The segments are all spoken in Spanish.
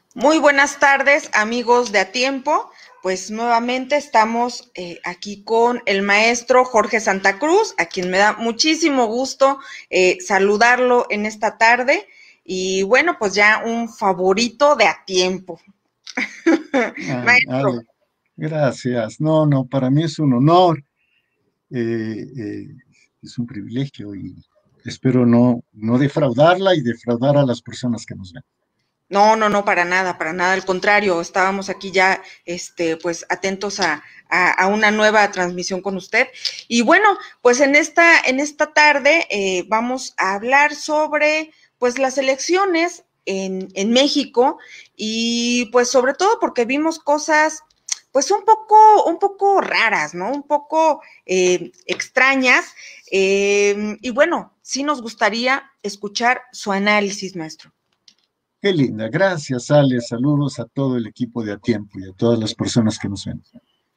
Muy buenas tardes, amigos de A Tiempo. Pues nuevamente estamos aquí con el maestro Jorge Santa Cruz, a quien me da muchísimo gusto saludarlo en esta tarde. Y bueno, pues ya un favorito de A Tiempo. Ay, Maestro, Ale, gracias. No, no, para mí es un honor, es un privilegio y espero no defraudarla y defraudar a las personas que nos ven. no, para nada, al contrario, estábamos aquí ya, pues atentos a una nueva transmisión con usted. Y bueno, pues en esta tarde vamos a hablar sobre, pues las elecciones en México y pues sobre todo porque vimos cosas pues un poco raras, ¿no? Un poco extrañas. Y bueno, sí nos gustaría escuchar su análisis, maestro. Qué linda, gracias, Ale. Saludos a todo el equipo de A Tiempo y a todas las personas que nos ven.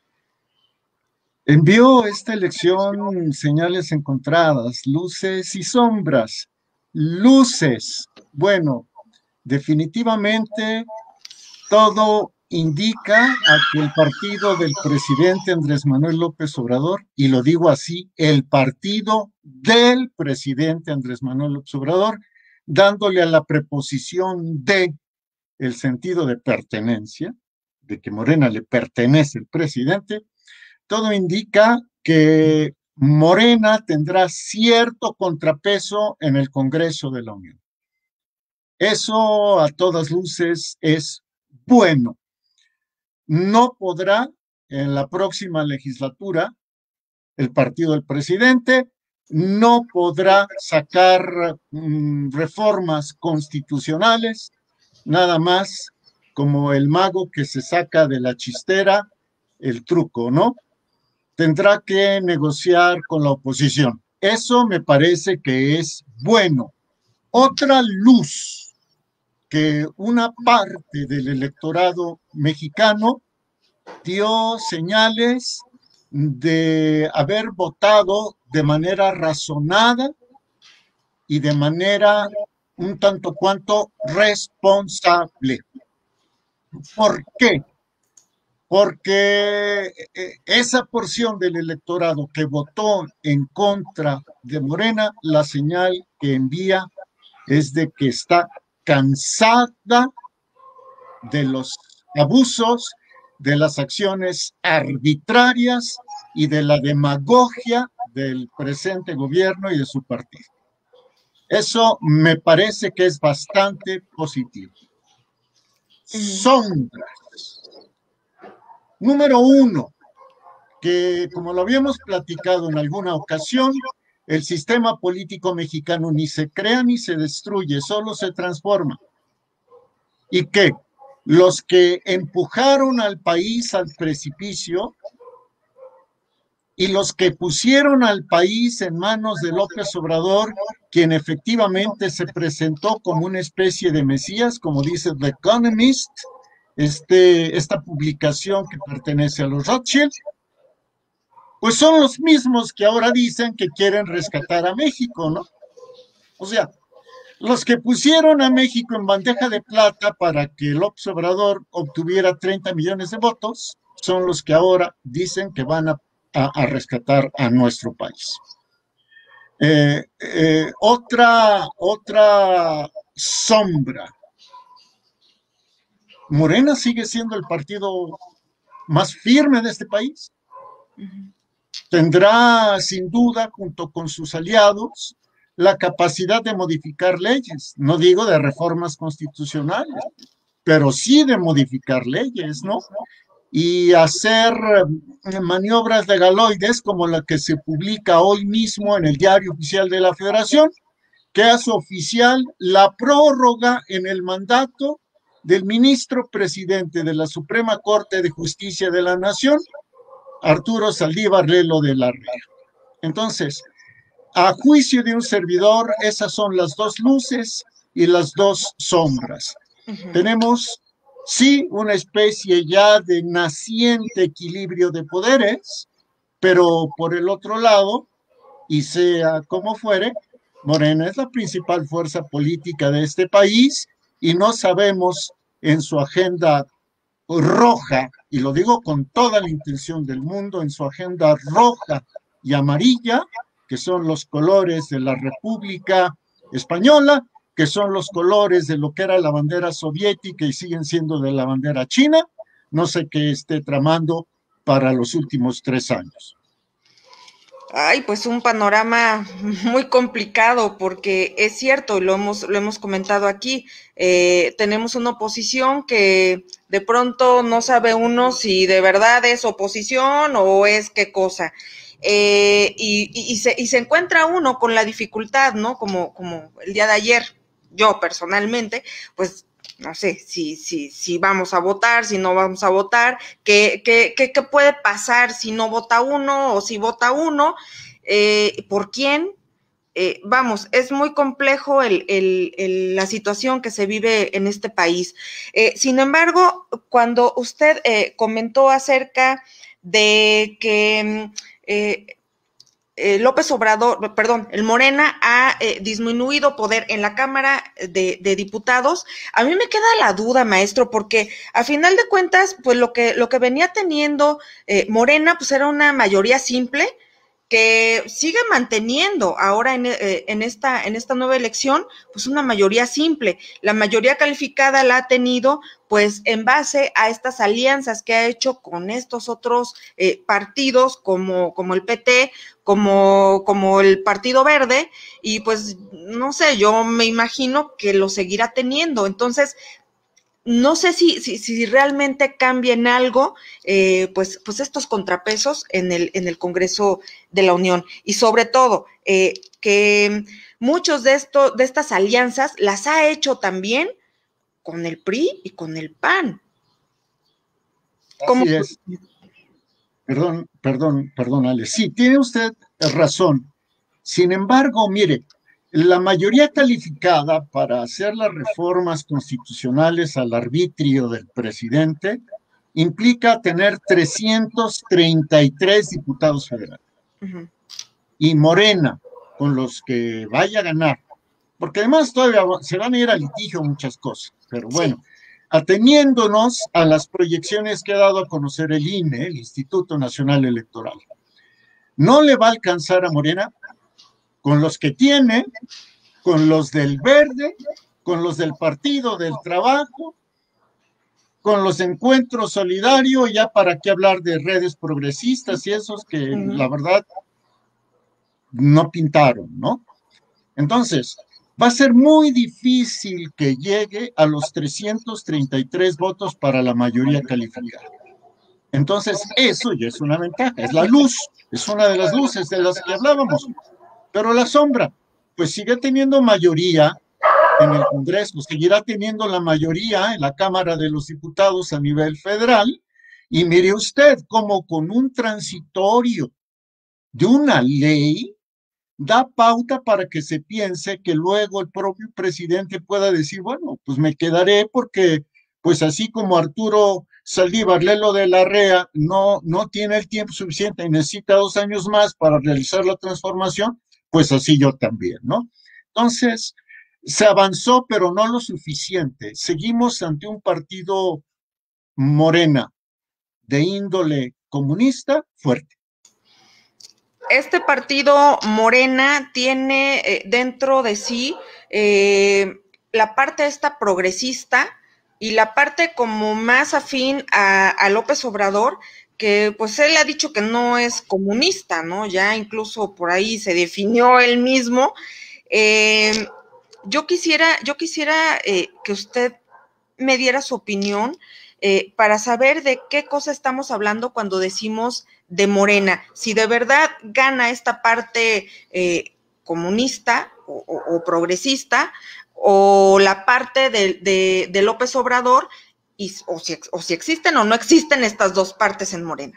Envió esta elección señales encontradas, luces y sombras. Luces. Bueno, definitivamente todo indica a que el partido del presidente Andrés Manuel López Obrador, y lo digo así, el partido del presidente Andrés Manuel López Obrador, dándole a la preposición de el sentido de pertenencia, de que Morena le pertenece el presidente, todo indica que Morena tendrá cierto contrapeso en el Congreso de la Unión. Eso a todas luces es bueno. No podrá en la próxima legislatura el partido del presidente, no podrá sacar reformas constitucionales, nada más como el mago que se saca de la chistera el truco, ¿no? Tendrá que negociar con la oposición. Eso me parece que es bueno. Otra luz que una parte del electorado mexicano dio señales de haber votado de manera razonada y de manera un tanto cuanto responsable. ¿Por qué? Porque esa porción del electorado que votó en contra de Morena, la señal que envía es de que está cansada de los abusos, de las acciones arbitrarias y de la demagogia del presente gobierno y de su partido. Eso me parece que es bastante positivo. Sombras. Número uno, que como lo habíamos platicado en alguna ocasión, el sistema político mexicano ni se crea ni se destruye, solo se transforma. Y que los que empujaron al país al precipicio y los que pusieron al país en manos de López Obrador, quien efectivamente se presentó como una especie de mesías, como dice The Economist, esta publicación que pertenece a los Rothschild, pues son los mismos que ahora dicen que quieren rescatar a México, ¿no? O sea, los que pusieron a México en bandeja de plata para que López Obrador obtuviera 30 millones de votos son los que ahora dicen que van a rescatar a nuestro país. Otra sombra. Morena sigue siendo el partido más firme de este país. Tendrá sin duda, junto con sus aliados, la capacidad de modificar leyes, no digo de reformas constitucionales, pero sí de modificar leyes, ¿no? Y hacer maniobras legaloides como la que se publica hoy mismo en el Diario Oficial de la Federación, que hace oficial la prórroga en el mandato del ministro presidente de la Suprema Corte de Justicia de la Nación, Arturo Saldívar Lelo de la Rea. Entonces, a juicio de un servidor, esas son las dos luces y las dos sombras. Tenemos, sí, una especie ya de naciente equilibrio de poderes, pero por el otro lado, y sea como fuere, Morena es la principal fuerza política de este país y no sabemos en su agenda roja, y lo digo con toda la intención del mundo, en su agenda roja y amarilla, que son los colores de la República Española, que son los colores de lo que era la bandera soviética y siguen siendo de la bandera china. No sé qué esté tramando para los últimos 3 años. Ay, pues un panorama muy complicado porque es cierto, lo hemos comentado aquí, tenemos una oposición que de pronto no sabe uno si de verdad es oposición o es qué cosa. Y se encuentra uno con la dificultad, ¿no? Como el día de ayer, yo personalmente, pues no sé si vamos a votar, si no vamos a votar, qué puede pasar si no vota uno o si vota uno, por quién. Vamos, es muy complejo la situación que se vive en este país. Sin embargo, cuando usted comentó acerca de que López Obrador, perdón, el Morena ha disminuido poder en la Cámara de Diputados. A mí me queda la duda, maestro, porque a final de cuentas, pues lo que venía teniendo Morena, pues era una mayoría simple que sigue manteniendo ahora en esta nueva elección, pues una mayoría simple. La mayoría calificada la ha tenido, pues en base a estas alianzas que ha hecho con estos otros partidos, como el PT, como el Partido Verde, y pues no sé, yo me imagino que lo seguirá teniendo. Entonces, no sé si realmente cambien algo, pues estos contrapesos en el Congreso de la Unión. Y sobre todo, que muchos de estas alianzas las ha hecho también con el PRI y con el PAN. ¿Cómo? Así es. Perdón, Ale. Sí, tiene usted razón. Sin embargo, mire, la mayoría calificada para hacer las reformas constitucionales al arbitrio del presidente implica tener 333 diputados federales. Uh-huh. Y Morena, con los que vaya a ganar, porque además todavía se van a ir a litigio muchas cosas, pero bueno, sí, ateniéndonos a las proyecciones que ha dado a conocer el INE, el Instituto Nacional Electoral, no le va a alcanzar a Morena con los que tiene, con los del Verde, con los del Partido del Trabajo, con los encuentros solidarios, ya para qué hablar de redes progresistas y esos que la verdad no pintaron, ¿no? Entonces, va a ser muy difícil que llegue a los 333 votos para la mayoría calificada. Entonces, eso ya es una ventaja, es la luz, es una de las luces de las que hablábamos. Pero la sombra, pues sigue teniendo mayoría en el Congreso, seguirá teniendo la mayoría en la Cámara de los Diputados a nivel federal. Y mire usted cómo con un transitorio de una ley da pauta para que se piense que luego el propio presidente pueda decir, bueno, pues me quedaré porque, pues así como Arturo Saldívar Lelo de la Rea no tiene el tiempo suficiente y necesita 2 años más para realizar la transformación, pues así yo también, ¿no? Entonces, se avanzó, pero no lo suficiente. Seguimos ante un partido Morena de índole comunista fuerte. Este partido Morena tiene dentro de sí la parte esta progresista y la parte como más afín a López Obrador, que pues él ha dicho que no es comunista, ¿no? Ya incluso por ahí se definió él mismo. Yo quisiera que usted me diera su opinión para saber de qué cosa estamos hablando cuando decimos de Morena, si de verdad gana esta parte comunista o progresista, o la parte de López Obrador, o si existen o no existen estas dos partes en Morena.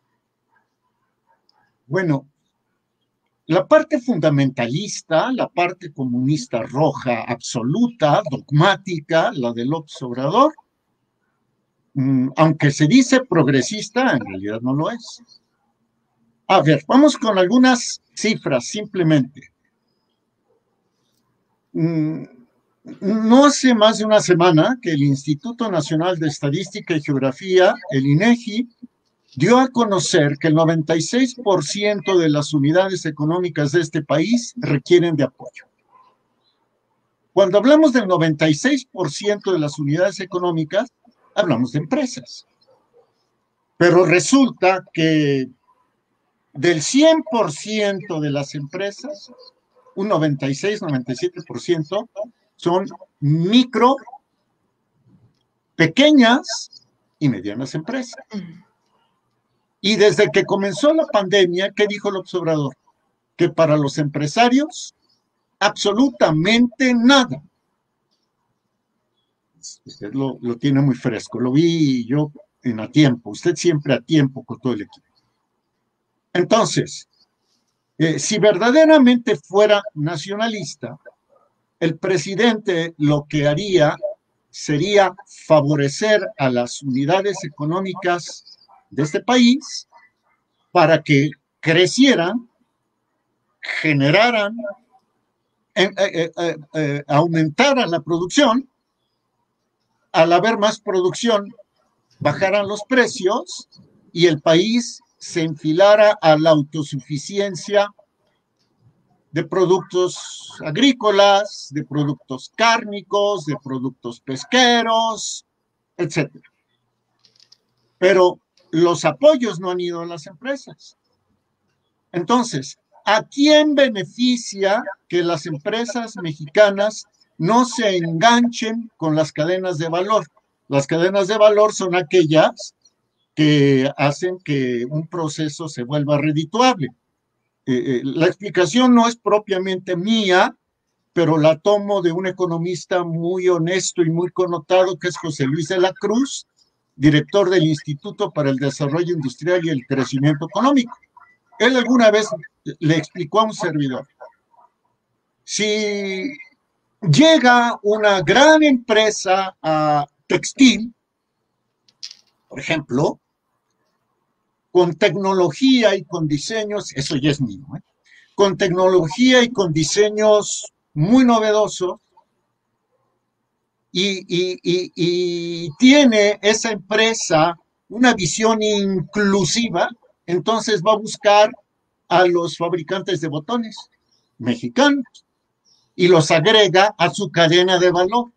Bueno, la parte fundamentalista, la parte comunista roja absoluta, dogmática, la de López Obrador, aunque se dice progresista, en realidad no lo es. A ver, vamos con algunas cifras simplemente. No hace más de una semana que el Instituto Nacional de Estadística y Geografía, el INEGI, dio a conocer que el 96% de las unidades económicas de este país requieren de apoyo. Cuando hablamos del 96% de las unidades económicas, hablamos de empresas. Pero resulta que del 100% de las empresas, un 96-97% son micro, pequeñas y medianas empresas. Y desde que comenzó la pandemia, ¿qué dijo el observador? Que para los empresarios, absolutamente nada. Usted lo tiene muy fresco, lo vi yo en a tiempo, usted siempre a tiempo con todo el equipo. Entonces, si verdaderamente fuera nacionalista, el presidente lo que haría sería favorecer a las unidades económicas de este país para que crecieran, generaran, aumentaran la producción. Al haber más producción, bajaran los precios y el país se enfilara a la autosuficiencia de productos agrícolas, de productos cárnicos, de productos pesqueros, etcétera. Pero los apoyos no han ido a las empresas. Entonces, ¿a quién beneficia que las empresas mexicanas no se enganchen con las cadenas de valor? Las cadenas de valor son aquellas que hacen que un proceso se vuelva redituable. La explicación no es propiamente mía, pero la tomo de un economista muy honesto y muy connotado, que es José Luis de la Cruz, director del Instituto para el Desarrollo Industrial y el Crecimiento Económico. Él alguna vez le explicó a un servidor, si llega una gran empresa textil, por ejemplo, con tecnología y con diseños, eso ya es mío, con tecnología y con diseños muy novedosos, y tiene esa empresa una visión inclusiva, entonces va a buscar a los fabricantes de botones mexicanos y los agrega a su cadena de valor.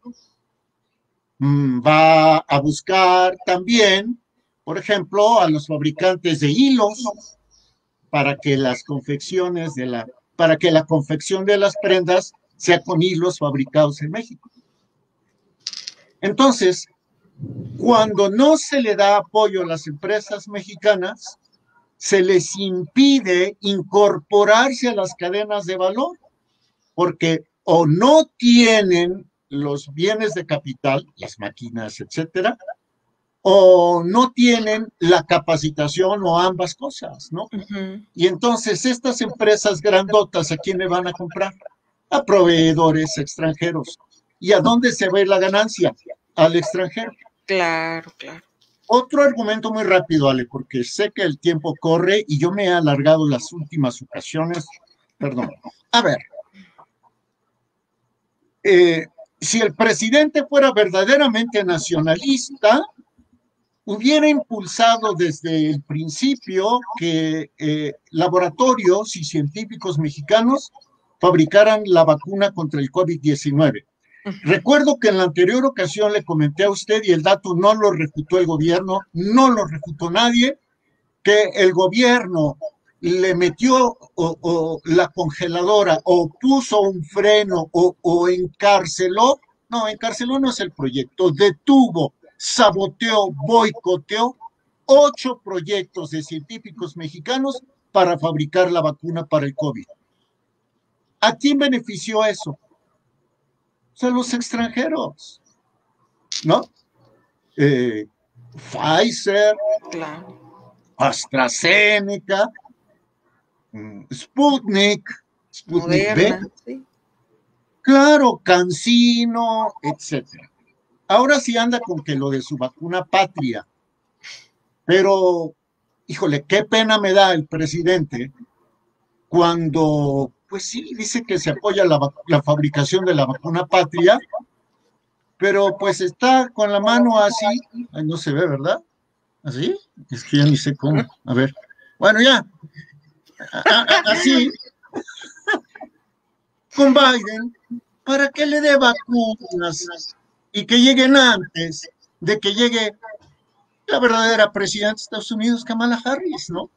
Va a buscar también, por ejemplo, a los fabricantes de hilos para que las confecciones para que la confección de las prendas sea con hilos fabricados en México. Entonces, cuando no se le da apoyo a las empresas mexicanas, se les impide incorporarse a las cadenas de valor, porque o no tienen los bienes de capital, las máquinas, etcétera, o no tienen la capacitación o ambas cosas, ¿no? Y entonces estas empresas grandotas, ¿a quién le van a comprar? A proveedores extranjeros. ¿Y a dónde se ve la ganancia? Al extranjero. Claro, claro. Otro argumento muy rápido, Ale, porque sé que el tiempo corre y yo me he alargado las últimas ocasiones. Perdón. A ver, si el presidente fuera verdaderamente nacionalista, hubiera impulsado desde el principio que laboratorios y científicos mexicanos fabricaran la vacuna contra el COVID-19. Recuerdo que en la anterior ocasión le comenté a usted, y el dato no lo refutó el gobierno, no lo refutó nadie, que el gobierno le metió la congeladora o puso un freno o encarceló, no, encarceló no es el proyecto, detuvo, saboteó, boicoteó 8 proyectos de científicos mexicanos para fabricar la vacuna para el COVID. ¿A quién benefició eso? O sea, los extranjeros, ¿no? Pfizer, Claro. AstraZeneca, Sputnik Moderna, B, sí. claro, CanSino, etcétera. Ahora sí anda con que lo de su vacuna patria, pero, híjole, qué pena me da el presidente cuando pues sí, dice que se apoya la fabricación de la vacuna patria, pero pues está con la mano así, ay, no se ve, ¿verdad? ¿Así? Es que ya ni sé cómo. A ver. Bueno, ya, así, con Biden, para que le dé vacunas y que lleguen antes de que llegue la verdadera presidenta de Estados Unidos, Kamala Harris, ¿no?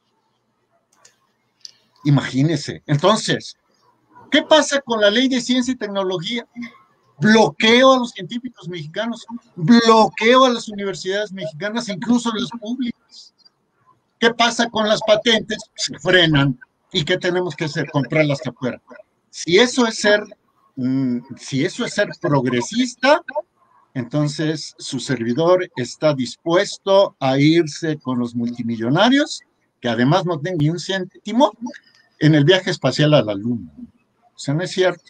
Imagínese. Entonces, ¿qué pasa con la ley de ciencia y tecnología? Bloqueo a los científicos mexicanos, bloqueo a las universidades mexicanas, incluso las públicas. ¿Qué pasa con las patentes? Se frenan. ¿Y qué tenemos que hacer? Comprarlas afuera. Si eso es ser, si eso es ser progresista, entonces su servidor está dispuesto a irse con los multimillonarios, que además no tienen ni un céntimo, en el viaje espacial a la Luna. O sea, no es cierto.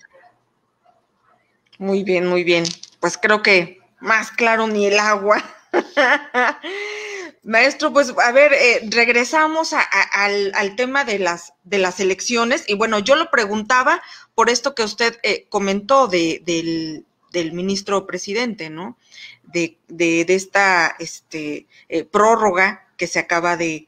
Muy bien, muy bien. Pues creo que más claro ni el agua. Maestro, pues a ver, regresamos al tema de las elecciones. Y bueno, yo lo preguntaba por esto que usted comentó del ministro presidente, ¿no? De esta prórroga que se acaba de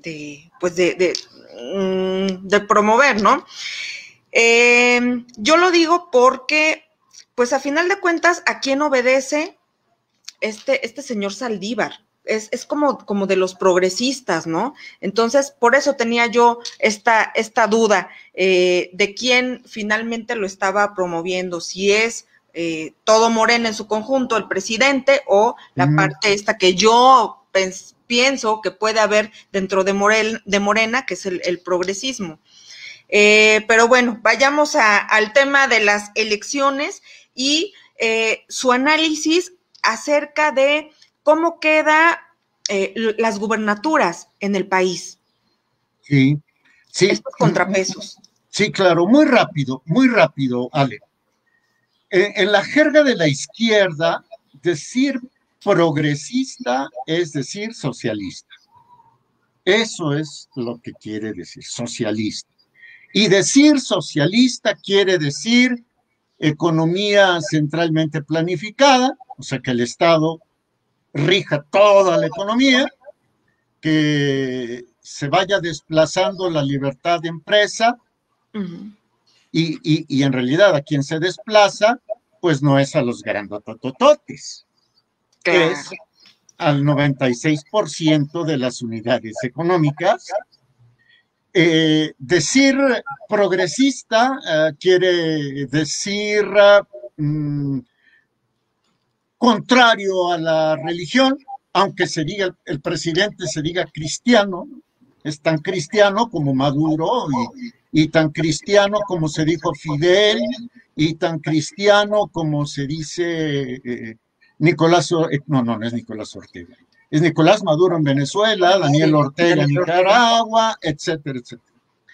promover, ¿no? Yo lo digo porque, pues a final de cuentas, ¿a quién obedece este señor Saldívar? Es como de los progresistas, ¿no? Entonces, por eso tenía yo esta duda de quién finalmente lo estaba promoviendo, si es todo Morena en su conjunto, el presidente, o la parte esta que yo pienso que puede haber dentro de Morena, que es el progresismo. Pero bueno, vayamos al tema de las elecciones y su análisis acerca de cómo queda las gubernaturas en el país. Sí, sí. Estos contrapesos. Sí, claro, muy rápido, Ale. En la jerga de la izquierda, decir progresista es decir socialista. Eso es lo que quiere decir, socialista. Y decir socialista quiere decir economía centralmente planificada, o sea, que el Estado rija toda la economía, que se vaya desplazando la libertad de empresa, y en realidad a quien se desplaza, pues no es a los grandotototes, Claro. es al 96% de las unidades económicas. Decir progresista quiere decir contrario a la religión, aunque se diga, el presidente se diga cristiano, es tan cristiano como Maduro y tan cristiano como se dijo Fidel y tan cristiano como se dice Nicolás, no es Nicolás Ortega, es Nicolás Maduro en Venezuela, Daniel Ortega en Nicaragua, etcétera, etcétera.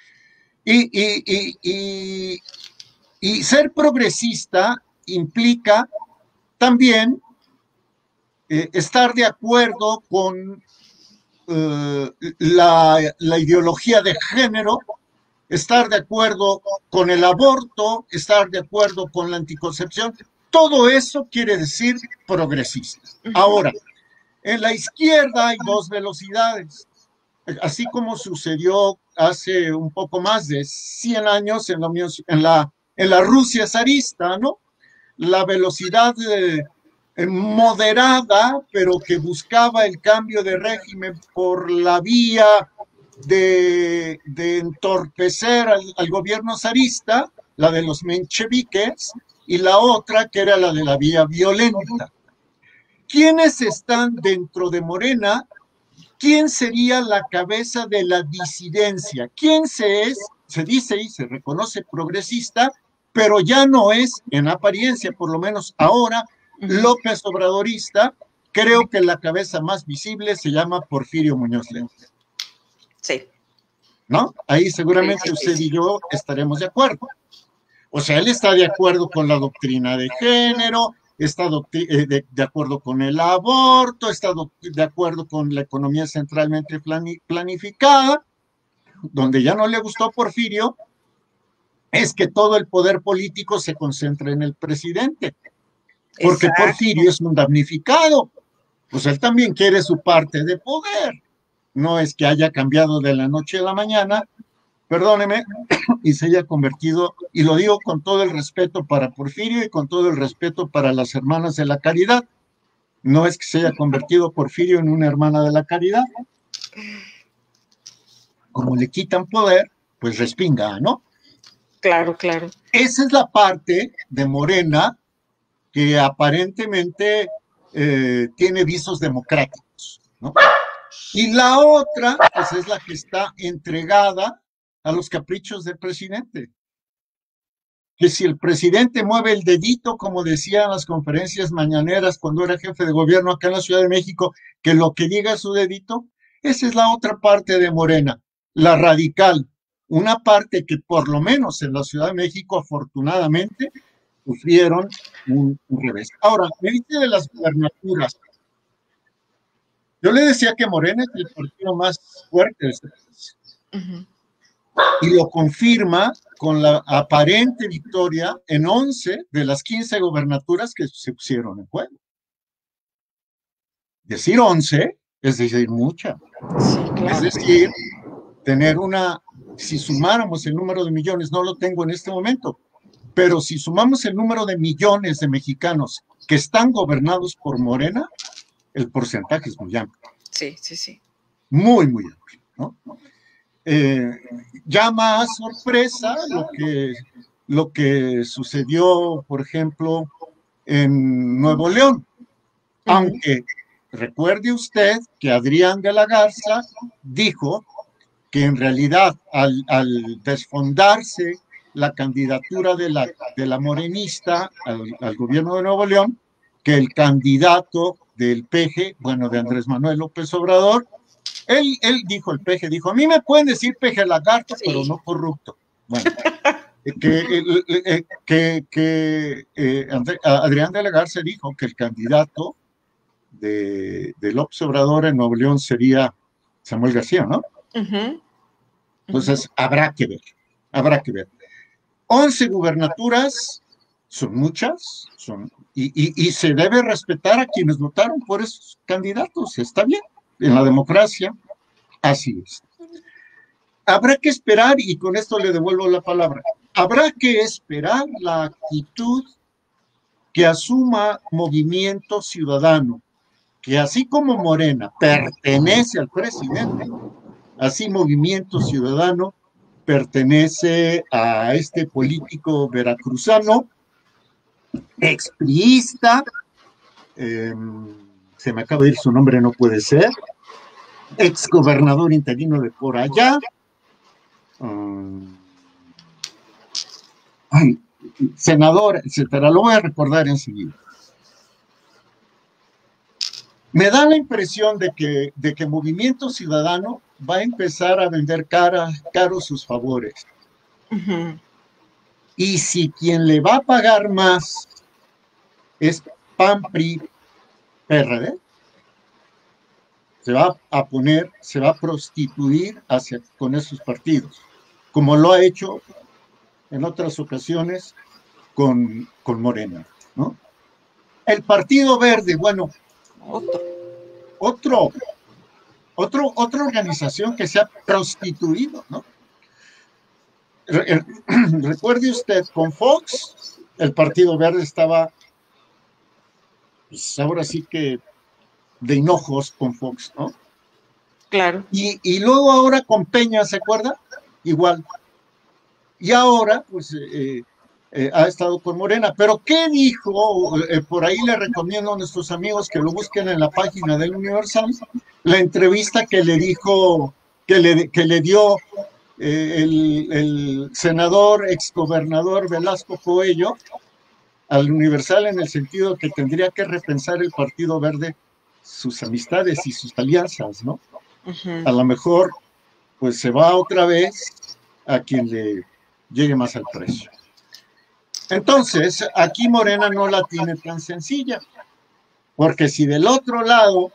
Y ser progresista implica también estar de acuerdo con la ideología de género, estar de acuerdo con el aborto, estar de acuerdo con la anticoncepción. Todo eso quiere decir progresista. Ahora, en la izquierda hay dos velocidades, así como sucedió hace un poco más de 100 años en la Rusia zarista, ¿no? La velocidad moderada, pero que buscaba el cambio de régimen por la vía de entorpecer al gobierno zarista, la de los mencheviques, y la otra que era la de la vía violenta. ¿Quiénes están dentro de Morena? ¿Quién sería la cabeza de la disidencia? ¿Quién se dice y se reconoce progresista, pero ya no es, en apariencia, por lo menos ahora, López Obradorista? Creo que la cabeza más visible se llama Porfirio Muñoz Ledo. Sí. ¿No? Ahí seguramente usted y yo estaremos de acuerdo. O sea, él está de acuerdo con la doctrina de género, está de acuerdo con el aborto, está de acuerdo con la economía centralmente planificada. Donde ya no le gustó Porfirio es que todo el poder político se concentra en el presidente, porque Exacto. Porfirio es un damnificado, pues él también quiere su parte de poder, no es que haya cambiado de la noche a la mañana, perdóneme, y se haya convertido, y lo digo con todo el respeto para Porfirio y con todo el respeto para las hermanas de la caridad, no es que se haya convertido Porfirio en una hermana de la caridad, como le quitan poder, pues respinga, ¿no? Claro, claro. Esa es la parte de Morena que aparentemente tiene visos democráticos, ¿no? Y la otra, pues es la que está entregada a los caprichos del presidente. Que si el presidente mueve el dedito, como decía en las conferencias mañaneras cuando era jefe de gobierno acá en la Ciudad de México, que lo que diga su dedito, esa es la otra parte de Morena, la radical, una parte que por lo menos en la Ciudad de México afortunadamente sufrieron un revés. Ahora, me dice de las gubernaturas. Yo le decía que Morena es el partido más fuerte de este país. Y lo confirma con la aparente victoria en 11 de las 15 gobernaturas que se pusieron en juego. Decir 11 es decir mucha. Sí, claro. Es decir, tener una, si sumáramos el número de millones, no lo tengo en este momento, pero si sumamos el número de millones de mexicanos que están gobernados por Morena, el porcentaje es muy amplio. Sí, sí, sí. Muy, muy amplio, ¿no? Llama a sorpresa lo que sucedió, por ejemplo, en Nuevo León, aunque recuerde usted que Adrián de la Garza dijo que en realidad al desfondarse la candidatura de la morenista al gobierno de Nuevo León, que el candidato del PG, bueno, de Andrés Manuel López Obrador, él dijo, el PG dijo, a mí me pueden decir PG lagarto, sí, pero no corrupto. Bueno, Adrián de la Garza dijo que el candidato de López Obrador en Nuevo León sería Samuel García, ¿no? Entonces, habrá que ver, habrá que ver. 11 gubernaturas son muchas, y se debe respetar a quienes votaron por esos candidatos, está bien, en la democracia, así es. Habrá que esperar, y con esto le devuelvo la palabra, habrá que esperar la actitud que asuma Movimiento Ciudadano, que así como Morena pertenece al presidente, así Movimiento Ciudadano pertenece a este político veracruzano, expriista, se me acaba de ir su nombre, no puede ser, exgobernador interino de por allá, senador, etcétera, lo voy a recordar enseguida. Me da la impresión de que Movimiento Ciudadano va a empezar a vender caros sus favores. Y si quien le va a pagar más es PAN, PRI, PRD, se va a prostituir con esos partidos, como lo ha hecho en otras ocasiones con Morena, ¿no? El Partido Verde, bueno, otra organización que se ha prostituido, ¿no? Recuerde usted, con Fox, el Partido Verde estaba, pues ahora sí que de hinojos con Fox, ¿no? Claro. Y luego ahora con Peña, ¿se acuerda? Igual. Y ahora, pues, ha estado con Morena. Pero, ¿qué dijo? Por ahí le recomiendo a nuestros amigos que lo busquen en la página del Universal, la entrevista que le dijo, que le dio el senador, exgobernador Velasco Coello al Universal, en el sentido que tendría que repensar el Partido Verde sus amistades y sus alianzas, ¿no? A lo mejor, pues se va otra vez a quien le llegue más al precio. Entonces, aquí Morena no la tiene tan sencilla, porque si del otro lado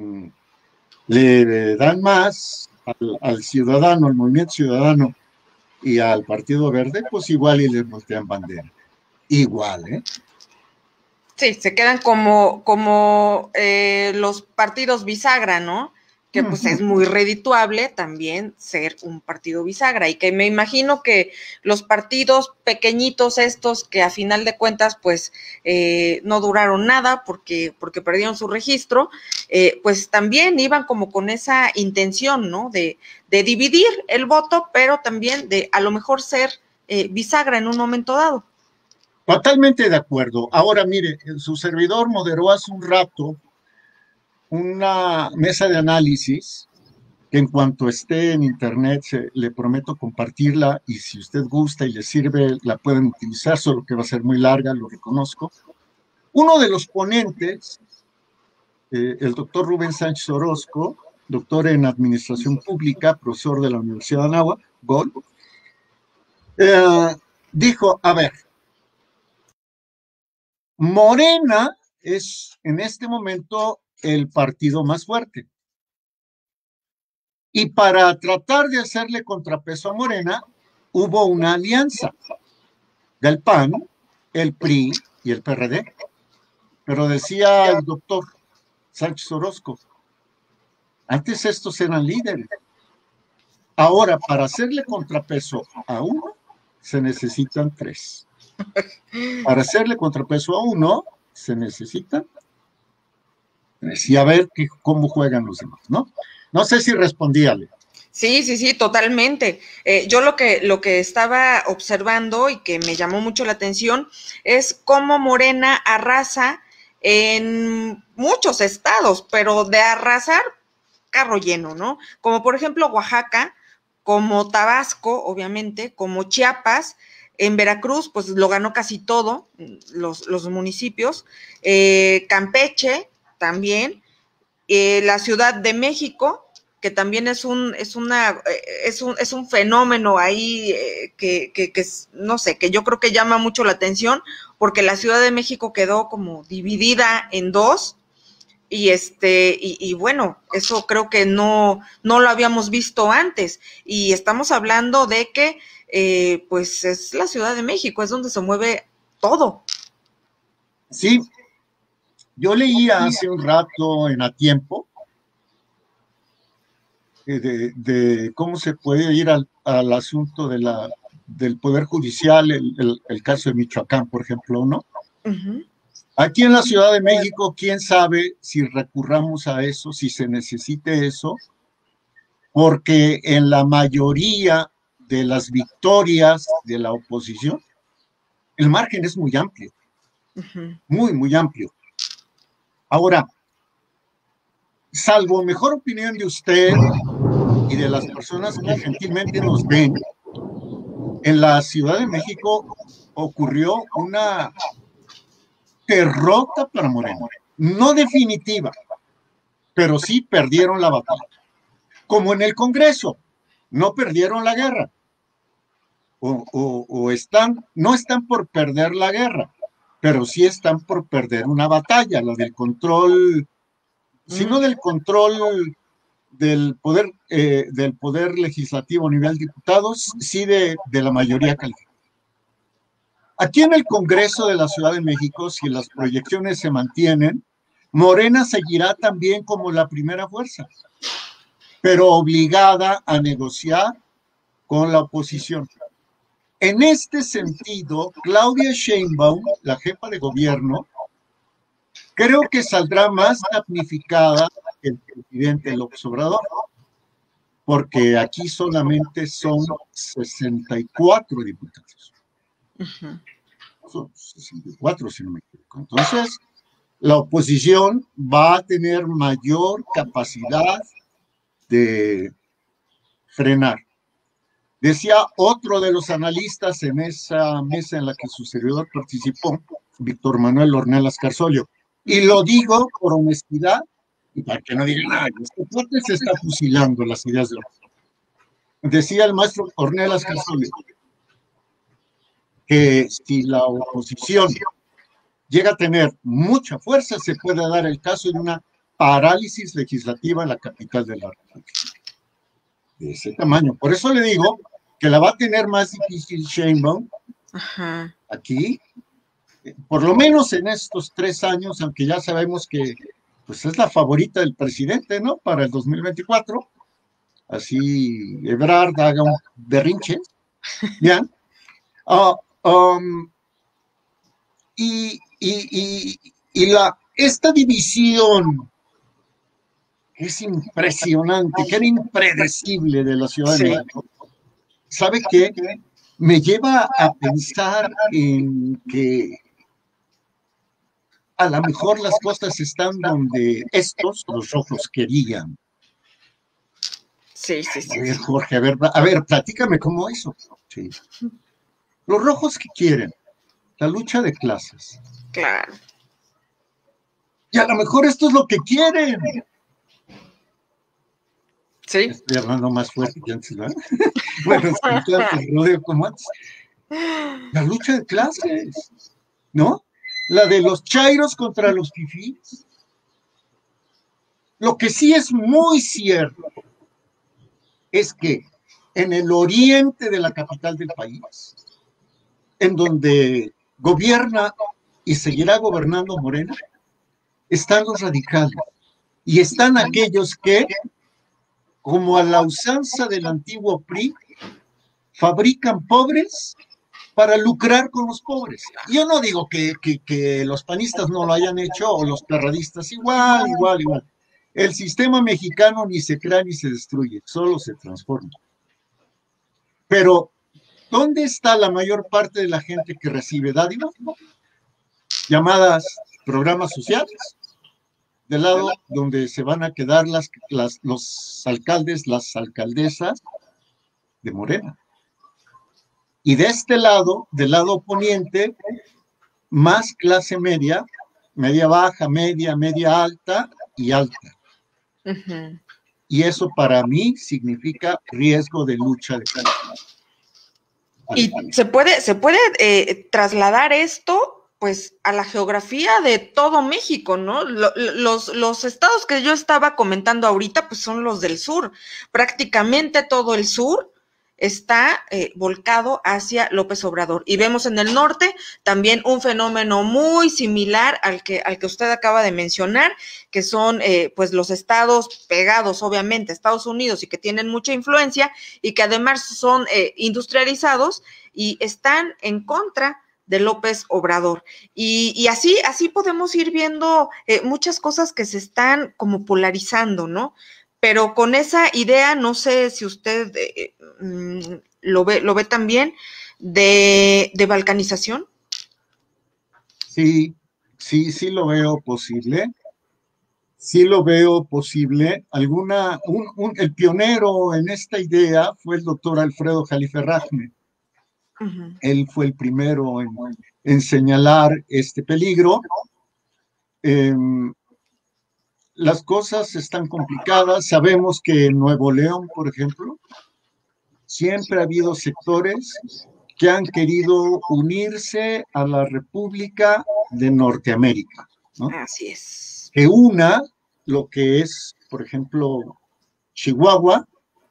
le dan más al ciudadano, al Movimiento Ciudadano, y al Partido Verde, pues igual y les voltean bandera. Igual, ¿eh? Sí, se quedan como los partidos bisagra, ¿no? Que pues es muy redituable también ser un partido bisagra y que me imagino que los partidos pequeñitos estos que a final de cuentas pues no duraron nada porque perdieron su registro, pues también iban como con esa intención, ¿no? De dividir el voto, pero también de a lo mejor ser bisagra en un momento dado. Totalmente de acuerdo. Ahora, mire, su servidor moderó hace un rato una mesa de análisis que en cuanto esté en internet le prometo compartirla y si usted gusta y le sirve, la pueden utilizar, solo que va a ser muy larga, lo reconozco. Uno de los ponentes, el doctor Rubén Sánchez Orozco, doctor en Administración Pública, profesor de la Universidad de Anáhuac, GOL, dijo, a ver, Morena es en este momento el partido más fuerte. Y para tratar de hacerle contrapeso a Morena, hubo una alianza del PAN, el PRI y el PRD. Pero decía el doctor Sánchez Orozco, antes estos eran líderes. Ahora, para hacerle contrapeso a uno, se necesitan tres. Para hacerle contrapeso a uno, se necesitan tres. Y a ver cómo juegan los demás, ¿no? No sé si respondíale. Sí, totalmente. Yo lo que estaba observando y que me llamó mucho la atención es cómo Morena arrasa en muchos estados, pero de arrasar carro lleno, ¿no? Como por ejemplo Oaxaca, como Tabasco, obviamente, como Chiapas, en Veracruz, pues lo ganó casi todo, los municipios, Campeche también, la Ciudad de México, que también es un fenómeno ahí que no sé, que yo creo que llama mucho la atención, porque la Ciudad de México quedó como dividida en dos, y bueno, eso creo que no lo habíamos visto antes, y estamos hablando de que pues es la Ciudad de México, es donde se mueve todo. Sí, yo leía hace un rato en A Tiempo de cómo se puede ir al asunto del Poder Judicial, el caso de Michoacán, por ejemplo, ¿no? Uh-huh. Aquí en la Ciudad de México, quién sabe si recurramos a eso, si se necesite eso, porque en la mayoría de las victorias de la oposición, el margen es muy amplio, Uh-huh. muy, muy amplio. Ahora, salvo mejor opinión de usted y de las personas que gentilmente nos ven, en la Ciudad de México ocurrió una derrota para Morena, no definitiva, pero sí perdieron la batalla. Como en el Congreso, no perdieron la guerra, no están por perder la guerra, pero sí están por perder una batalla, la del control, sino del control del poder legislativo a nivel de diputados, sí de la mayoría calificada. Aquí en el Congreso de la Ciudad de México, si las proyecciones se mantienen, Morena seguirá también como la primera fuerza, pero obligada a negociar con la oposición. En este sentido, Claudia Sheinbaum, la jefa de gobierno, creo que saldrá más damnificada que el presidente López Obrador, porque aquí solamente son 64 diputados. Uh-huh. Son 64, si no me equivoco. Entonces, la oposición va a tener mayor capacidad de frenar. Decía otro de los analistas en esa mesa en la que su servidor participó, Víctor Manuel Ornelas Carsolio, y lo digo por honestidad y para que no digan nada, este fuerte se está fusilando las ideas de los. Decía el maestro Ornelas Carsolio que si la oposición llega a tener mucha fuerza, se puede dar el caso de una parálisis legislativa en la capital de la República. De ese tamaño. Por eso le digo que la va a tener más difícil Sheinbaum aquí, por lo menos en estos 3 años, aunque ya sabemos que pues es la favorita del presidente, ¿no? Para el 2024, así Ebrard haga un berrinche, ¿ya? Uh, um, esta división que es impresionante, que era impredecible de la Ciudad de México, ¿sabe qué? Me lleva a pensar en que a lo mejor las cosas están donde estos, los rojos, querían. Sí, sí, sí. A ver, Jorge, a ver, platícame cómo eso. Sí. Los rojos, ¿qué quieren? La lucha de clases. Claro. Y a lo mejor esto es lo que quieren. Sí. Estoy hablando más fuerte que antes, ¿verdad? Bueno, el rodeo como antes. La lucha de clases, ¿no? La de los chairos contra los fifís. Lo que sí es muy cierto es que en el oriente de la capital del país, en donde gobierna y seguirá gobernando Morena, están los radicales y están aquellos que, como a la usanza del antiguo PRI, fabrican pobres para lucrar con los pobres. Yo no digo que los panistas no lo hayan hecho o los perradistas igual. El sistema mexicano ni se crea ni se destruye, solo se transforma. Pero, ¿dónde está la mayor parte de la gente que recibe dádivas? Llamadas programas sociales, del lado donde se van a quedar los alcaldes, las alcaldesas de Morena. Y de este lado, del lado poniente, más clase media, media baja, media alta y alta. Y eso para mí significa riesgo de lucha de clases. Y se puede trasladar esto pues a la geografía de todo México, ¿no? Los estados que yo estaba comentando ahorita pues son los del sur, prácticamente todo el sur está volcado hacia López Obrador. Y vemos en el norte también un fenómeno muy similar al que usted acaba de mencionar, que son pues los estados pegados, obviamente, a Estados Unidos y que tienen mucha influencia y que además son industrializados y están en contra de López Obrador. Y así podemos ir viendo muchas cosas que se están como polarizando, ¿no? Pero con esa idea, no sé si usted lo ve también, de balcanización. Sí lo veo posible. Sí lo veo posible. El pionero en esta idea fue el doctor Alfredo Jalife Rajme. Él fue el primero en señalar este peligro. Las cosas están complicadas. Sabemos que en Nuevo León, por ejemplo, siempre ha habido sectores que han querido unirse a la República de Norteamérica, ¿no? Así es. Que una lo que es, por ejemplo, Chihuahua,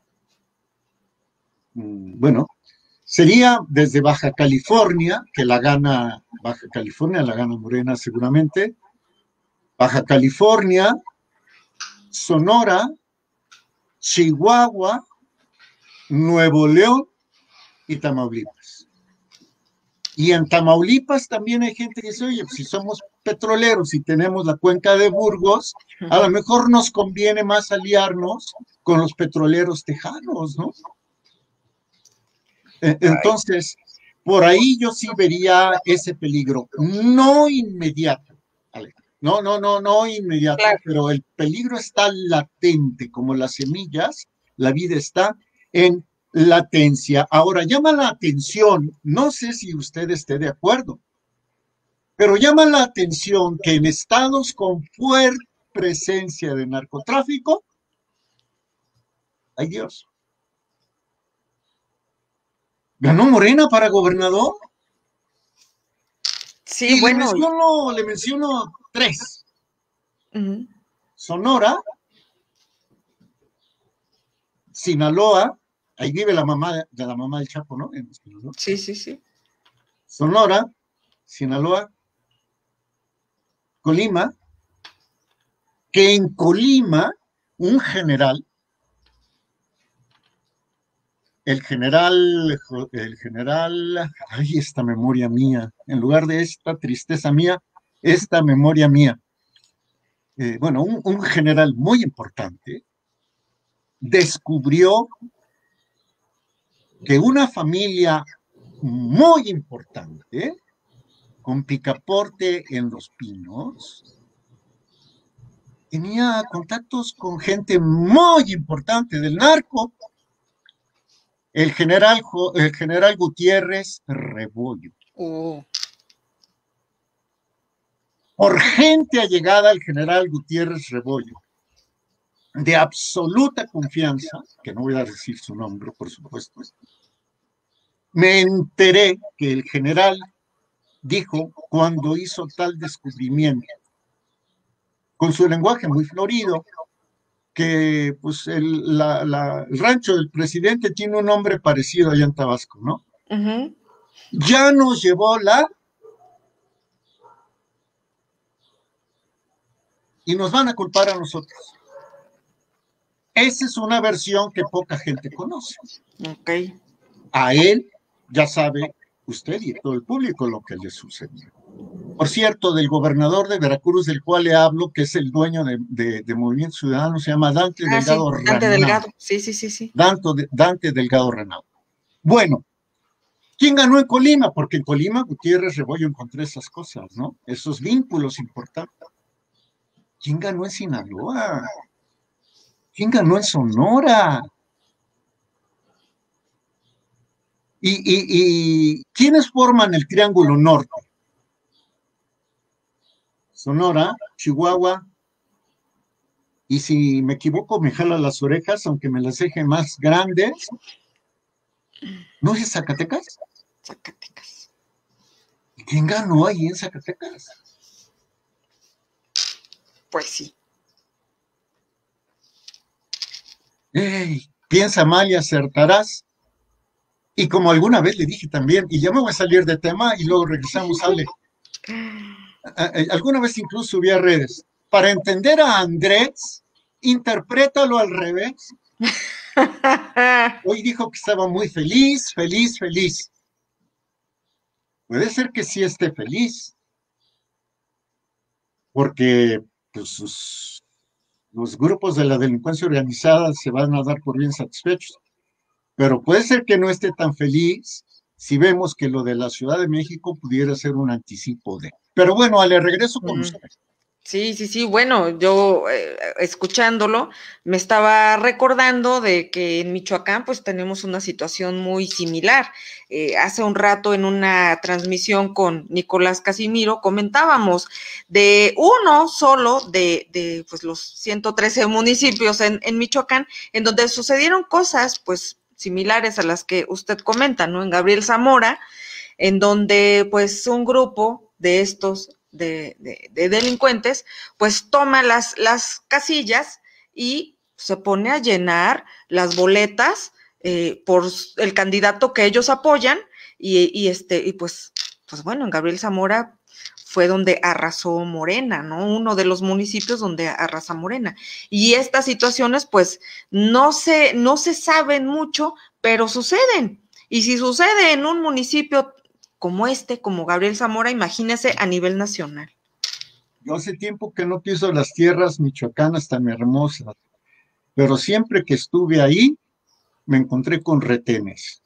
bueno, sería desde Baja California, que Baja California la gana Morena seguramente, Baja California, Sonora, Chihuahua, Nuevo León y Tamaulipas. Y en Tamaulipas también hay gente que dice, oye, pues si somos petroleros y tenemos la cuenca de Burgos, a lo mejor nos conviene más aliarnos con los petroleros tejanos, ¿no? Entonces, por ahí yo sí vería ese peligro, no inmediato, no inmediato, claro. Pero el peligro está latente, como las semillas, la vida está en latencia. Ahora, llama la atención, no sé si usted esté de acuerdo, pero llama la atención que en estados con fuerte presencia de narcotráfico, ¡ay Dios! ¿Ganó Morena para gobernador? Sí, y bueno. Le menciono 3. Sonora, Sinaloa ahí vive la mamá de la mamá del Chapo, ¿no? Sí, sí, sí. Sonora, Sinaloa, Colima, que en Colima un general, el general, ay, esta memoria mía, en lugar de esta tristeza mía, esta memoria mía, bueno, un general muy importante descubrió que una familia muy importante, con picaporte en Los Pinos, tenía contactos con gente muy importante del narco, el general Gutiérrez Rebollo. Por gente allegada al general Gutiérrez Rebollo, de absoluta confianza, que no voy a decir su nombre, por supuesto, me enteré que el general dijo cuando hizo tal descubrimiento, con su lenguaje muy florido, que pues el rancho del presidente tiene un nombre parecido allá en Tabasco, ¿no? Uh-huh. Ya nos llevó y nos van a culpar a nosotros. Esa es una versión que poca gente conoce. Ok. A él ya sabe usted y todo el público lo que le sucedió. Por cierto, del gobernador de Veracruz, del cual le hablo, que es el dueño de Movimiento Ciudadano, se llama Dante Delgado sí, Dante Renau. Delgado, sí, sí, sí, sí. Dante Delgado Renau. Bueno, ¿quién ganó en Colima? Porque en Colima Gutiérrez Rebollo encontró esas cosas, ¿no? Esos vínculos importantes. ¿Quién ganó en Sinaloa? ¿Quién ganó en Sonora? ¿Y quiénes forman el Triángulo Norte? Sonora, Chihuahua, y si me equivoco me jala las orejas, aunque me las deje más grandes. ¿No es Zacatecas? Zacatecas. ¿Quién ganó ahí en Zacatecas? Pues sí. ¡Ey! Piensa mal y acertarás. Y como alguna vez le dije también, y ya me voy a salir de tema y luego regresamos, Ale. Alguna vez incluso subí a redes. Para entender a Andrés, interprétalo al revés. Hoy dijo que estaba muy feliz, feliz, feliz. Puede ser que sí esté feliz, porque pues, los grupos de la delincuencia organizada se van a dar por bien satisfechos. Pero puede ser que no esté tan feliz si vemos que lo de la Ciudad de México pudiera ser un anticipo de. Pero bueno, Ale, regreso con usted. Sí, sí, sí. Bueno, yo escuchándolo me estaba recordando de que en Michoacán pues tenemos una situación muy similar. Hace un rato en una transmisión con Nicolás Casimiro comentábamos de uno solo de pues los 113 municipios en Michoacán en donde sucedieron cosas pues similares a las que usted comenta, ¿no? En Gabriel Zamora, en donde pues un grupo de estos de delincuentes, pues toma las casillas y se pone a llenar las boletas por el candidato que ellos apoyan y pues bueno, en Gabriel Zamora fue donde arrasó Morena, ¿no? Uno de los municipios donde arrasa Morena. Y estas situaciones, pues, no se saben mucho, pero suceden. Y si sucede en un municipio como como Gabriel Zamora, imagínese a nivel nacional. Yo hace tiempo que no piso las tierras michoacanas tan hermosas, pero siempre que estuve ahí me encontré con retenes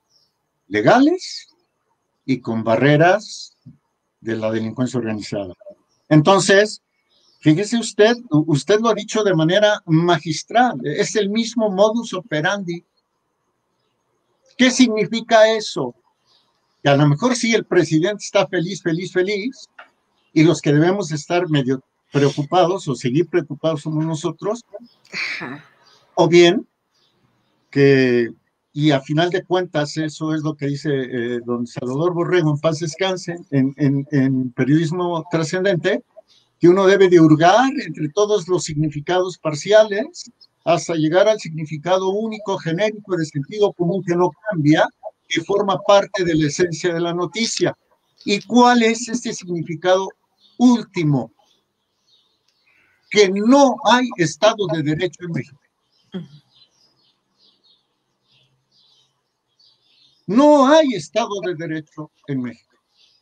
legales y con barreras de la delincuencia organizada. Entonces, fíjese usted, usted lo ha dicho de manera magistral, es el mismo modus operandi. ¿Qué significa eso? Que a lo mejor sí el presidente está feliz, feliz, feliz, y los que debemos estar medio preocupados o seguir preocupados somos nosotros, o bien que, y a final de cuentas eso es lo que dice don Salvador Borrego, en paz descanse, en periodismo trascendente, que uno debe de hurgar entre todos los significados parciales hasta llegar al significado único, genérico, de sentido común que no cambia, que forma parte de la esencia de la noticia. ¿Y cuál es este significado último? Que no hay Estado de Derecho en México. No hay Estado de Derecho en México.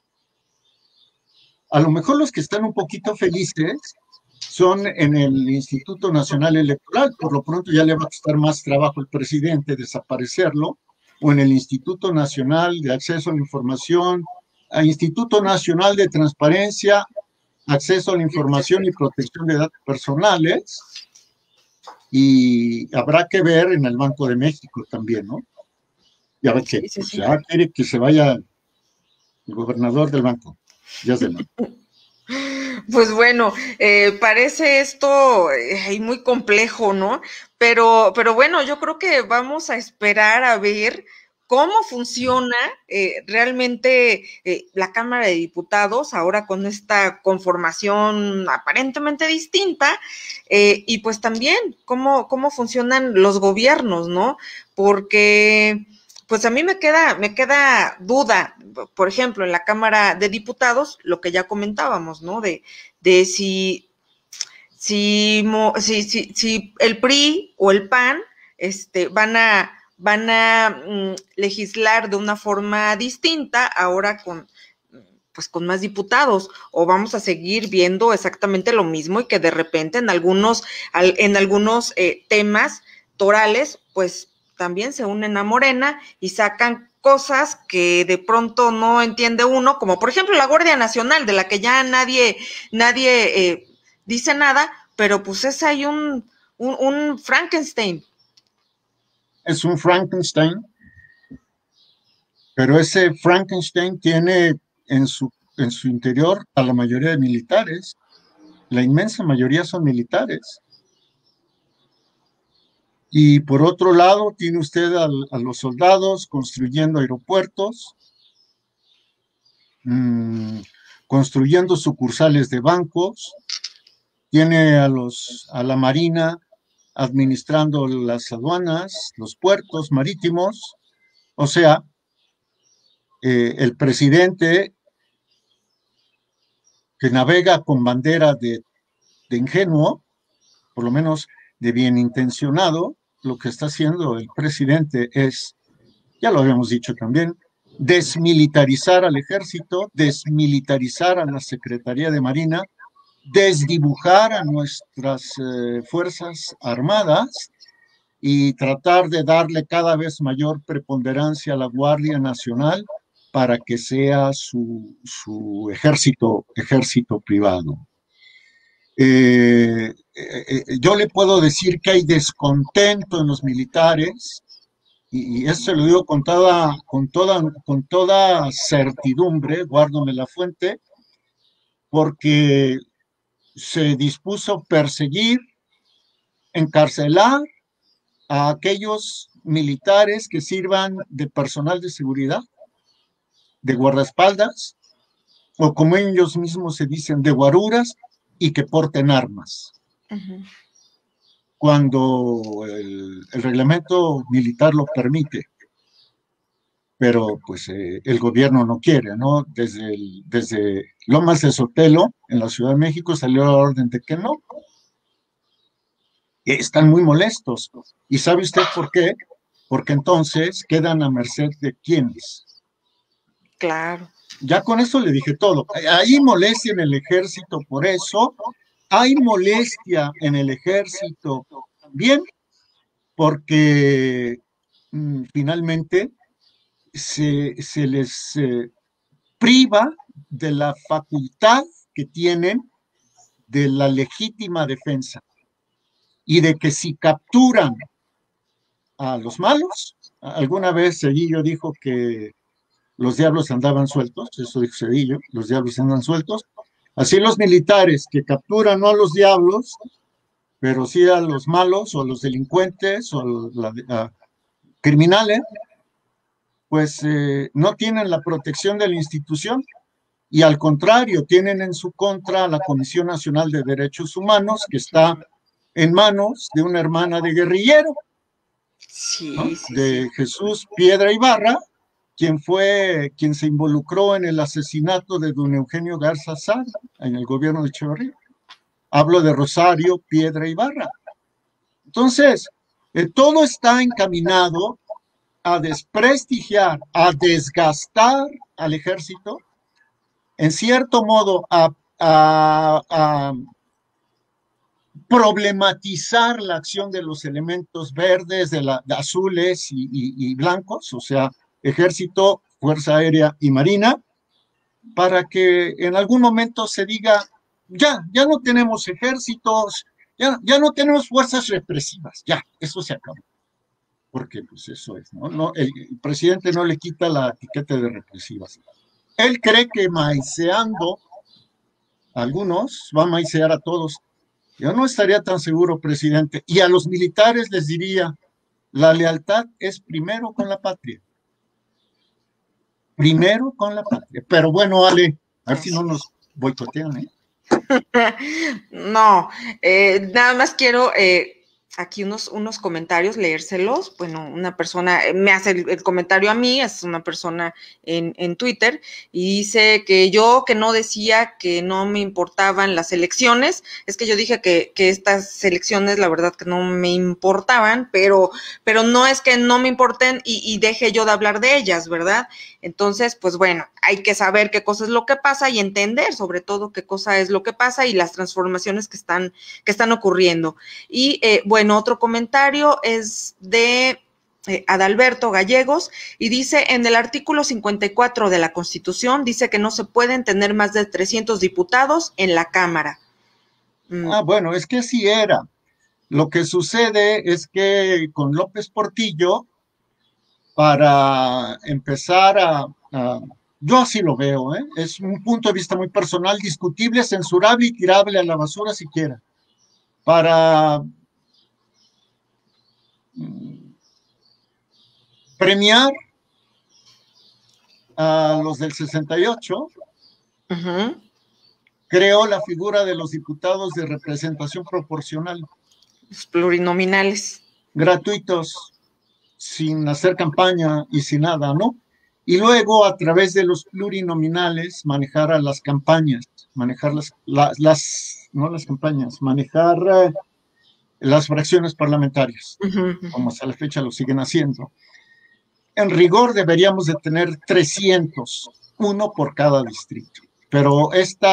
A lo mejor los que están un poquito felices son en el Instituto Nacional Electoral, por lo pronto ya le va a costar más trabajo al presidente desaparecerlo, o en el Instituto Nacional de Acceso a la Información, al Instituto Nacional de Transparencia, Acceso a la Información y Protección de Datos Personales, y habrá que ver en el Banco de México también, ¿no? Ya ve que pues, ya quiere que se vaya el gobernador del banco, ya se va. Pues bueno, parece esto muy complejo, ¿no? Pero bueno, yo creo que vamos a esperar a ver cómo funciona realmente la Cámara de Diputados ahora con esta conformación aparentemente distinta y pues también cómo funcionan los gobiernos, ¿no? Porque pues a mí me queda duda, por ejemplo, en la Cámara de Diputados, lo que ya comentábamos, ¿no? De si el PRI o el PAN van a legislar de una forma distinta ahora con más diputados, o vamos a seguir viendo exactamente lo mismo y que de repente en algunos temas torales, pues también se unen a Morena y sacan cosas que de pronto no entiende uno, como por ejemplo la Guardia Nacional, de la que ya nadie dice nada, pero pues es ahí un Frankenstein. Es un Frankenstein, pero ese Frankenstein tiene en su interior a la mayoría de militares. La inmensa mayoría son militares. Y por otro lado, tiene usted a los soldados construyendo aeropuertos, construyendo sucursales de bancos, tiene a la Marina administrando las aduanas, los puertos marítimos. O sea, el presidente que navega con bandera de ingenuo, por lo menos de bien intencionado, lo que está haciendo el presidente es, ya lo habíamos dicho también, desmilitarizar al ejército, desmilitarizar a la Secretaría de Marina, desdibujar a nuestras fuerzas armadas y tratar de darle cada vez mayor preponderancia a la Guardia Nacional para que sea su ejército privado. Yo le puedo decir que hay descontento en los militares, y eso se lo digo con toda certidumbre, guárdome la fuente, porque se dispuso perseguir, encarcelar a aquellos militares que sirvan de personal de seguridad, de guardaespaldas, o como ellos mismos se dicen, de guaruras, y que porten armas. Cuando el reglamento militar lo permite, pero pues el gobierno no quiere, ¿no? Desde Lomas de Sotelo, en la Ciudad de México, salió la orden de que no. Están muy molestos. ¿Y sabe usted por qué? Porque entonces quedan a merced de quiénes. Claro. Ya con eso le dije todo. Hay molestia en el ejército por eso. Hay molestia en el ejército también porque finalmente se les priva de la facultad que tienen de la legítima defensa y de que si capturan a los malos, alguna vez Cedillo dijo que los diablos andaban sueltos, eso dijo Cedillo, los diablos andan sueltos, así los militares que capturan no a los diablos, pero sí a los malos o a los delincuentes o a criminales, pues no tienen la protección de la institución y al contrario, tienen en su contra a la Comisión Nacional de Derechos Humanos que está en manos de una hermana de guerrillero, Sí, ¿no? sí, De sí. Jesús Piedra Ibarra, quien se involucró en el asesinato de don Eugenio Garza Sada en el gobierno de Echeverría. Hablo de Rosario Piedra Ibarra. Entonces, todo está encaminado a desprestigiar, a desgastar al ejército, en cierto modo a problematizar la acción de los elementos verdes, de azules y blancos, o sea, ejército, fuerza aérea y marina, para que en algún momento se diga, ya no tenemos ejércitos, ya no tenemos fuerzas represivas, ya, eso se acabó. Porque pues eso es, ¿no? El presidente no le quita la etiqueta de represivas. Él cree que maiceando a algunos, va a maicear a todos. Yo no estaría tan seguro, presidente. Y a los militares les diría, la lealtad es primero con la patria. Primero con la patria. Pero bueno, Ale, a ver si no Así nos es. boicotean, ¿eh? No, nada más quiero aquí unos comentarios, leérselos. Bueno, una persona me hace el comentario a mí, es una persona en Twitter, y dice que no decía que no me importaban las elecciones. Es que yo dije que estas elecciones, la verdad que no me importaban, pero no es que no me importen y deje yo de hablar de ellas, ¿verdad? Entonces, pues bueno, hay que saber qué cosa es lo que pasa y entender sobre todo qué cosa es lo que pasa y las transformaciones que están ocurriendo. Y bueno, otro comentario es de Adalberto Gallegos y dice, en el artículo 54 de la Constitución, dice que no se pueden tener más de 300 diputados en la Cámara. Ah, bueno, es que así era. Lo que sucede es que con López Portillo, para empezar yo así lo veo, ¿eh? Es un punto de vista muy personal, discutible, censurable y tirable a la basura siquiera, para premiar a los del 68, Uh-huh. creó la figura de los diputados de representación proporcional, Los plurinominales. gratuitos, sin hacer campaña y sin nada, ¿no? Y luego, a través de los plurinominales, manejar a las campañas, manejar no las campañas, manejar las fracciones parlamentarias, Uh-huh, como uh-huh. hasta la fecha lo siguen haciendo. En rigor deberíamos de tener 300, uno por cada distrito. Pero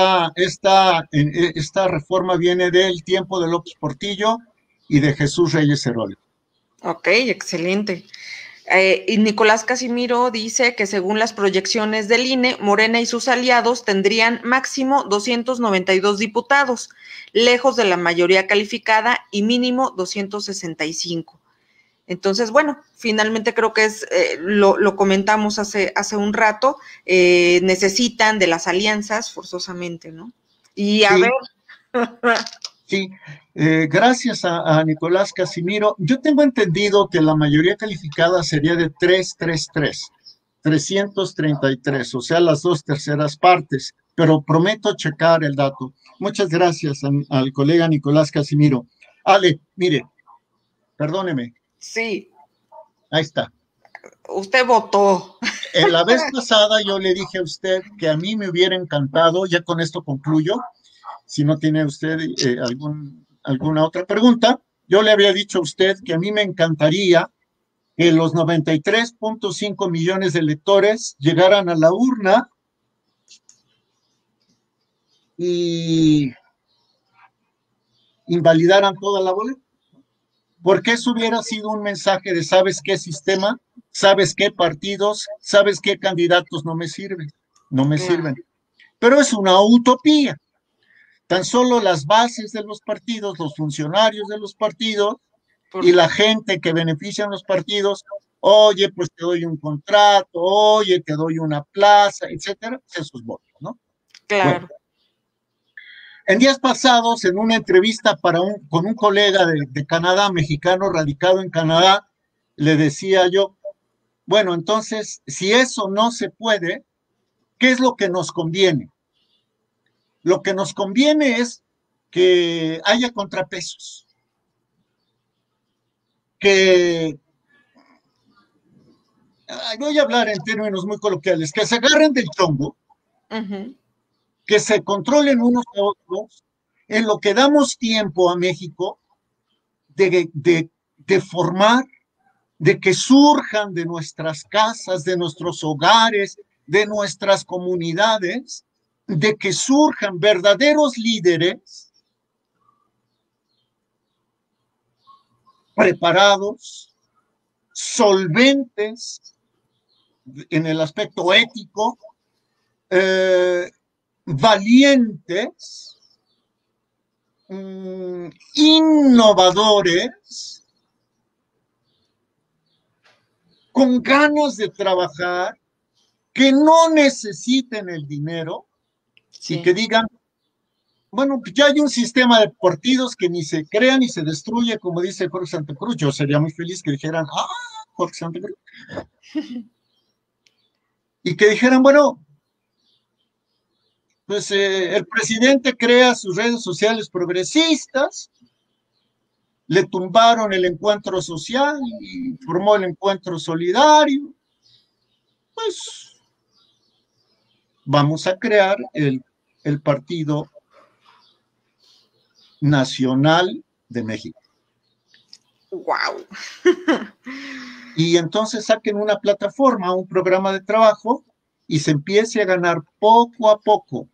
esta reforma viene del tiempo de López Portillo y de Jesús Reyes Heroles. Ok, excelente. Y Nicolás Casimiro dice que según las proyecciones del INE, Morena y sus aliados tendrían máximo 292 diputados, lejos de la mayoría calificada y mínimo 265. Entonces, bueno, finalmente creo que lo comentamos hace un rato, necesitan de las alianzas forzosamente, ¿no? Y a ver. Sí, sí. Gracias a Nicolás Casimiro. Yo tengo entendido que la mayoría calificada sería de 333, o sea, las 2/3 partes, pero prometo checar el dato. Muchas gracias al colega Nicolás Casimiro. Ale, mire, perdóneme, Sí, ahí está. usted votó. La vez pasada yo le dije a usted que a mí me hubiera encantado, ya con esto concluyo, si no tiene usted alguna otra pregunta, yo le había dicho a usted que a mí me encantaría que los 93.5 millones de electores llegaran a la urna y invalidaran toda la boleta. Porque eso hubiera sido un mensaje de sabes qué sistema, sabes qué partidos, sabes qué candidatos no me sirven. Pero es una utopía. Tan solo las bases de los partidos, los funcionarios de los partidos Por, y la gente que benefician los partidos, oye, pues te doy un contrato, oye, te doy una plaza, etcétera, esos votos, ¿no? Bueno, claro. en días pasados, en una entrevista con un colega de Canadá, mexicano radicado en Canadá, le decía yo, bueno, entonces, si eso no se puede, ¿qué es lo que nos conviene? Lo que nos conviene es que haya contrapesos, que, voy a hablar en términos muy coloquiales, que se agarren del chongo, que se controlen unos a otros, en lo que damos tiempo a México de formar, de que surjan de nuestras casas, de nuestros hogares, de nuestras comunidades, de que surjan verdaderos líderes preparados, solventes en el aspecto ético, valientes, innovadores, con ganas de trabajar, que no necesiten el dinero y que digan, bueno, ya hay un sistema de partidos que ni se crea ni se destruye, como dice Jorge Santa Cruz. Yo sería muy feliz que dijeran, Jorge Santa Cruz. Y que dijeran, bueno, pues el presidente crea sus redes sociales progresistas, le tumbaron el encuentro social y formó el encuentro solidario. Pues vamos a crear el Partido Nacional de México. ¡Wow! Y entonces saquen una plataforma, un programa de trabajo y se empiece a ganar poco a poco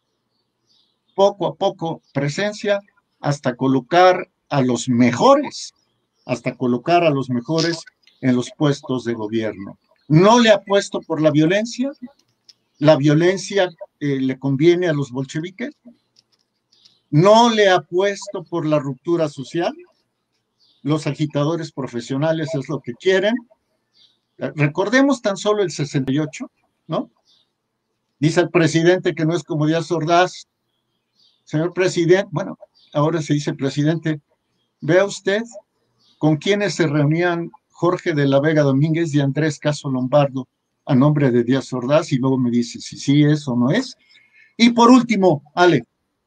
presencia hasta colocar a los mejores, en los puestos de gobierno. No le apuesto por la violencia le conviene a los bolcheviques, no le apuesto por la ruptura social, los agitadores profesionales es lo que quieren. Recordemos tan solo el 68, ¿no? Dice el presidente que no es como Díaz Ordaz. Señor presidente, bueno, ahora se dice presidente, vea usted con quienes se reunían Jorge de la Vega Domínguez y Andrés Caso Lombardo a nombre de Díaz Ordaz y luego me dice si sí es o no es. Y por último, Ale,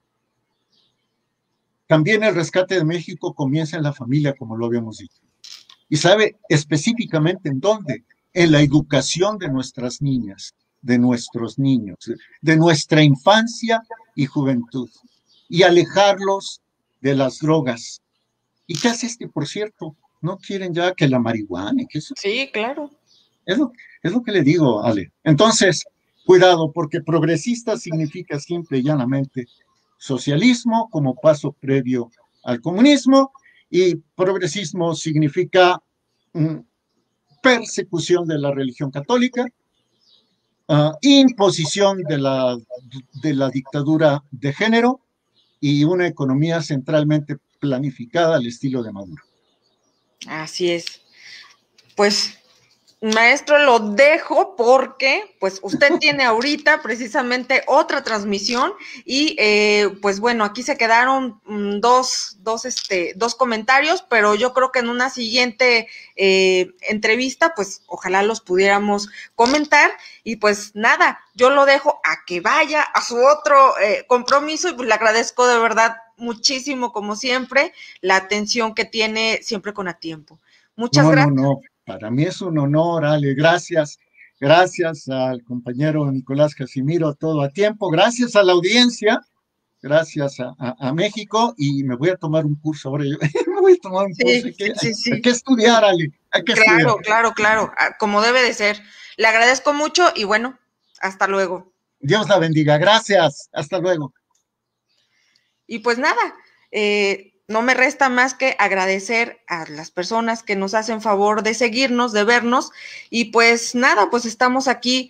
también el rescate de México comienza en la familia, como lo habíamos dicho. ¿Y sabe específicamente en dónde? En la educación de nuestras niñas, de nuestros niños, de nuestra infancia y juventud, y alejarlos de las drogas. ¿Y qué hace por cierto? No quieren ya que la marihuana, que eso. Sí, claro. Es lo que le digo, Ale. Entonces, cuidado, porque progresista significa simple y llanamente socialismo como paso previo al comunismo, y progresismo significa persecución de la religión católica, imposición de la dictadura de género y una economía centralmente planificada al estilo de Maduro. Así es. Pues, maestro, lo dejo porque, pues, usted tiene ahorita precisamente otra transmisión y, pues, bueno, aquí se quedaron dos comentarios, pero yo creo que en una siguiente entrevista, pues, ojalá los pudiéramos comentar y, pues, nada, yo lo dejo a que vaya a su otro compromiso y, pues, le agradezco de verdad muchísimo, como siempre, la atención que tiene siempre con a tiempo. Muchas gracias. No. Para mí es un honor, Ale. Gracias al compañero Nicolás Casimiro, todo a tiempo. Gracias a la audiencia, gracias a México, y me voy a tomar un curso ahora. Me voy a tomar un curso. Hay que estudiar, Ale. Claro, como debe de ser. Le agradezco mucho y bueno, hasta luego. Dios la bendiga. Gracias. Hasta luego. Y pues nada, no me resta más que agradecer a las personas que nos hacen favor de seguirnos, de vernos, y pues nada, pues estamos aquí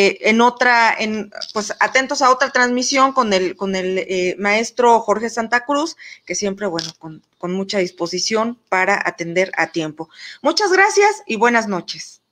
pues atentos a otra transmisión con el maestro Jorge Santa Cruz, que siempre, bueno, con mucha disposición para atender a tiempo. Muchas gracias y buenas noches.